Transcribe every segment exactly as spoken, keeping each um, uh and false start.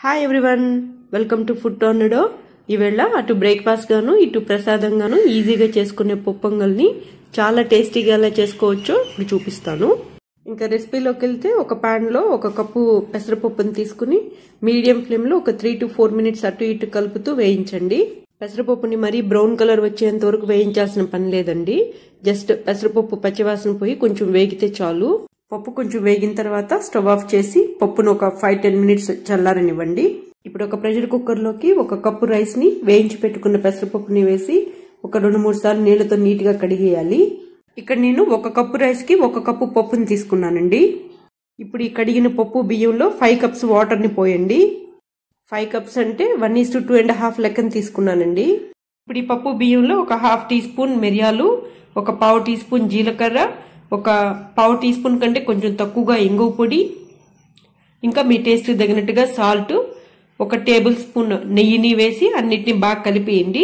Hi everyone, welcome to food tornado. ఈవేళ అటు breakfast గాను ఇటు ప్రసాదంగాను ఈజీగా చేసుకునే పొప్పొంగల్ని చాలా టేస్టీగా ఎలా చేసుకోవచ్చో ఇప్పుడు చూపిస్తాను. ఇంకా రెసిపీలోకి వెళ్తే ఒక పాన్ లో ఒక కప్పు పెసరపప్పుని తీసుకుని మీడియం ఫ్లేమ్ లో ఒక త్రీ టు ఫోర్ మినిట్స్ అటు ఇటు కలుపుతూ వేయించండి. పెసరపప్పుని మరీ బ్రౌన్ కలర్ వచ్చేంత వరకు వేయించాల్సిన పని లేదండి. జస్ట్ పెసరపప్పు పచ్చివాసన పోయి కొంచెం వేగితే చాలు. పప్పు కొంచెం వేగిన తర్వాత స్టవ్ ఆఫ్ చేసి పప్పును ఒక ఫైవ్ టెన్ మినిట్స్ చల్లారనివ్వండి. ఇప్పుడు ఒక ప్రెషర్ కుక్కర్ లోకి ఒక కప్పు రైస్ ని వేయించి పెట్టుకున్న పెసరపప్పుని వేసి ఒక రెండు మూడు సార్లు నీళ్లతో నీట్ గా కడిగేయాలి. ఇక్కడ నేను ఒక కప్పు రైస్ కి ఒక కప్పు పప్పుని తీసుకున్నానండి. ఇప్పుడు ఈ కడిగిన పప్పు బియ్యంలో ఫైవ్ కప్స్ వాటర్ ని పోయండి. ఫైవ్ కప్స్ అంటే one is to two and half లెక్కన తీసుకున్నానండి. ఇప్పుడు ఈ పప్పు బియ్యంలో ఒక హాఫ్ టీ స్పూన్ మిరియాలు, ఒక పావు టీ స్పూన్ జీలకర్ర, ఒక పావు టీ స్పూన్ కంటే కొంచెం తక్కువగా ఇంగువ పొడి, ఇంకా మీ టేస్ట్ తగినట్టుగా సాల్ట్, ఒక టేబుల్ స్పూన్ నెయ్యిని వేసి అన్నిటిని బాగా కలిపేయండి.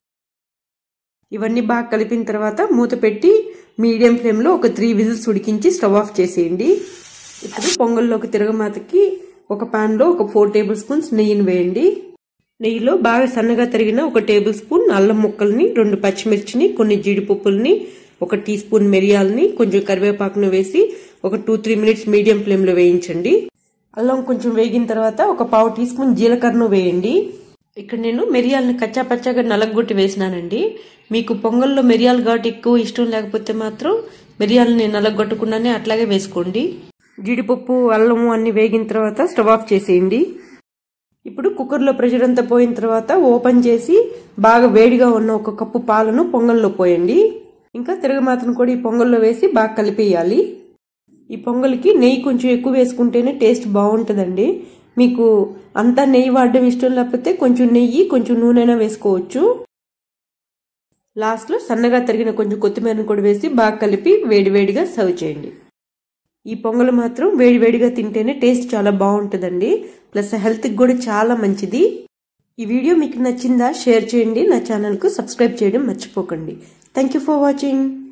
ఇవన్నీ బాగా కలిపిన తర్వాత మూత పెట్టి మీడియం ఫ్లేమ్ లో ఒక త్రీ విజిల్స్ ఉడికించి స్టవ్ ఆఫ్ చేసేయండి. ఇప్పుడు పొంగల్లోకి తిరగమాతకి ఒక పాన్ లో ఒక ఫోర్ టేబుల్ స్పూన్స్ నెయ్యిని వేయండి. నెయ్యిలో బాగా సన్నగా తరిగిన ఒక టేబుల్ స్పూన్ అల్లం ముక్కల్ని, రెండు పచ్చిమిర్చిని, కొన్ని జీడిపప్పుల్ని, ఒక టీ స్పూన్ మిరియాలని, కొంచెం కరివేపాకును వేసి ఒక two three minutes medium flame లో వేయించండి. అల్లం కొంచెం వేగిన తర్వాత ఒక పావు టీ స్పూన్ జీలకర్రను వేయండి. ఇక్కడ నేను మిరియాలని కచ్చా పచ్చాగా నలగొట్టి వేసినానండి. మీకు పొంగల్లో మిరియాలు ఘాటు ఎక్కువ ఇష్టం లేకపోతే మాత్రం మిరియాలని నలగొట్టకుండానే అట్లాగే వేసుకోండి. జీడిపప్పు అల్లము అన్ని వేగిన తర్వాత స్టవ్ ఆఫ్ చేసేయండి. ఇప్పుడు కుక్కర్లో ప్రెషర్ అంతా పోయిన తర్వాత ఓపెన్ చేసి బాగా వేడిగా ఉన్న ఒక కప్పు పాలను పొంగల్లో పోయండి. ఇంకా తిరగమాతను కూడా ఈ పొంగల్లో వేసి బాగా కలిపేయాలి. ఈ పొంగల్కి నెయ్యి కొంచెం ఎక్కువ వేసుకుంటేనే టేస్ట్ బాగుంటుందండి. మీకు అంతా నెయ్యి వాడడం ఇష్టం లేకపోతే కొంచెం నెయ్యి కొంచెం నూనె వేసుకోవచ్చు. లాస్ట్ లో సన్నగా తరిగిన కొంచెం కొత్తిమీరను కూడా వేసి బాగా కలిపి వేడివేడిగా సర్వ్ చేయండి. ఈ పొంగల్ మాత్రం వేడివేడిగా తింటేనే టేస్ట్ చాలా బాగుంటుందండి. ప్లస్ హెల్త్ కి కూడా చాలా మంచిది. ఈ వీడియో మీకు నచ్చిందా? షేర్ చేయండి. నా ఛానల్ కు సబ్స్క్రైబ్ చేయడం మర్చిపోకండి. Thank you for watching.